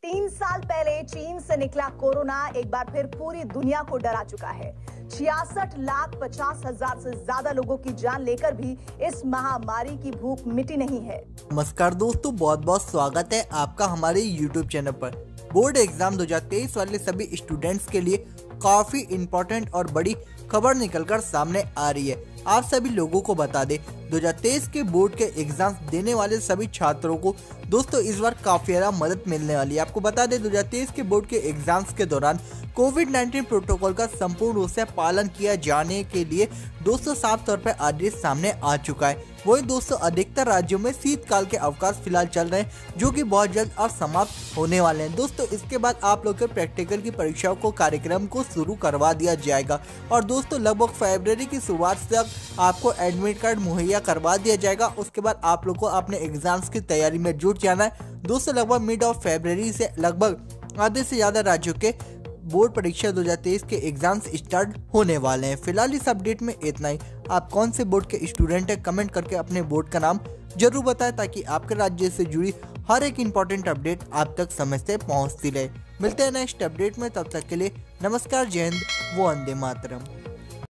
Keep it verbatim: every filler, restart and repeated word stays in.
तीन साल पहले चीन से निकला कोरोना एक बार फिर पूरी दुनिया को डरा चुका है। छियासठ लाख पचास हजार से ज्यादा लोगों की जान लेकर भी इस महामारी की भूख मिटी नहीं है। नमस्कार दोस्तों, बहुत बहुत स्वागत है आपका हमारे यूट्यूब चैनल पर। बोर्ड एग्जाम दो हज़ार तेईस वाले सभी स्टूडेंट्स के लिए काफी इम्पोर्टेंट और बड़ी खबर निकलकर सामने आ रही है। आप सभी लोगों को बता दें, दो हज़ार तेईस के बोर्ड के एग्जाम्स देने वाले सभी छात्रों को दोस्तों इस बार काफी ज्यादा मदद मिलने वाली है। आपको बता दें, दो हज़ार तेईस के बोर्ड के एग्जाम्स के दौरान कोविड नाइन्टीन प्रोटोकॉल का संपूर्ण रूप से पालन किया जाने के लिए दोस्तों साफ तौर पर आदेश सामने आ चुका है। वही दोस्तों अधिकतर राज्यों में शीतकाल के अवकाश फिलहाल चल रहे हैं, जो कि बहुत जल्द अब समाप्त होने वाले हैं। दोस्तों इसके बाद आप लोग के प्रैक्टिकल की परीक्षाओं को कार्यक्रम को शुरू करवा दिया जाएगा और दोस्तों लगभग फरवरी की शुरुआत तक आपको एडमिट कार्ड मुहैया करवा दिया जाएगा। उसके बाद आप लोग को अपने एग्जाम्स की तैयारी में जुट जाना है। दोस्तों लगभग मिड ऑफ फरवरी से लगभग आधे से ज्यादा राज्यों के बोर्ड परीक्षा दो हज़ार तेईस के एग्जाम्स स्टार्ट होने वाले हैं। फिलहाल इस अपडेट में इतना ही। आप कौन से बोर्ड के स्टूडेंट हैं, कमेंट करके अपने बोर्ड का नाम जरूर बताएं, ताकि आपके राज्य से जुड़ी हर एक इम्पोर्टेंट अपडेट आप तक समय से पहुंचती रहे। मिलते हैं नेक्स्ट अपडेट में, तब तक के लिए नमस्कार, जय हिंद, वंदे मातरम।